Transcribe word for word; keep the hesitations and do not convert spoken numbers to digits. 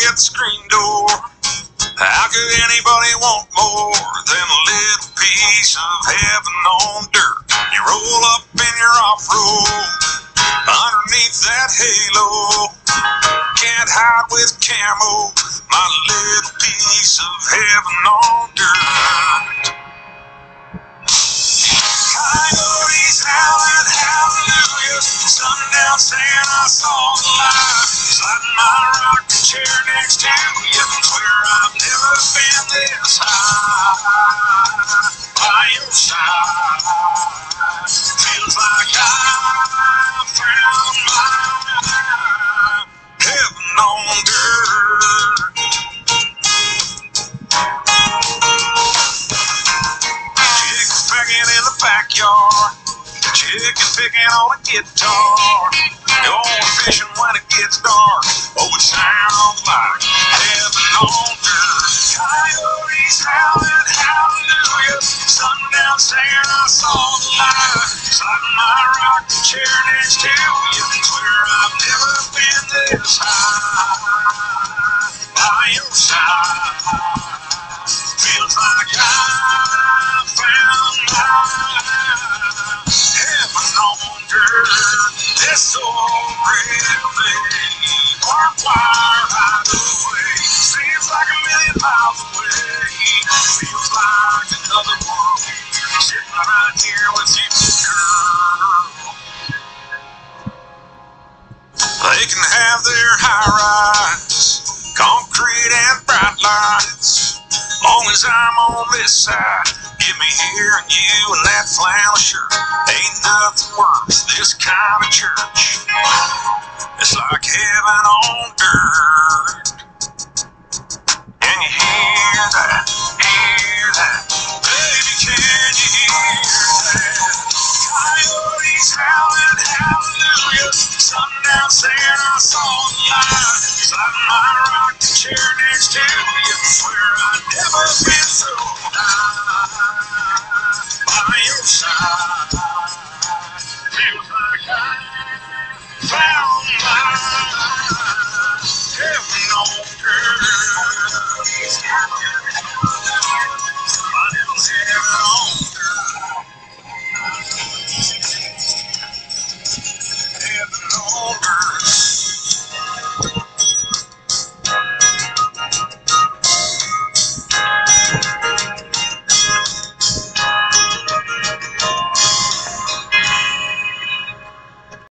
at the screen door. How could anybody want more than a little piece of heaven on dirt? You roll up in your off-road underneath that halo. Can't hide with camo, my little piece of heaven on dirt. Coyotes howling, hallelujah. Sundown saying I saw the light. Sliding my rocking chair next to you. Swear I've never been this high by your side. Feels like I found my heaven on dirt. Chickens pecking in the backyard. Chicken picking on a guitar. Going fishing when it gets dark. Oh, it sounds like heaven on dirt. Coyotes howling, hallelujah. Sundown saying I saw the light. Sliding my rocking chair next to you. Swear I've never been this high by your side. Feels like I found my heaven on dirt. This old red lady, barbed wire hideaway. Seems like a million miles away. Feels like another world. Sitting right here with you, girl. They can have their high-rise, concrete and bright lights. Long as I'm on this side, give me hearing you and that flannel shirt. Ain't nothing worth this kind of church. It's like heaven on dirt. Can you hear that? Hear that? Baby, can you hear that? Coyotes howling, hallelujah. Sundown saying I saw the light. Sliding my rocking chair next to you. Swear I've never been so high by your side. Feels like I found my heaven on dirt.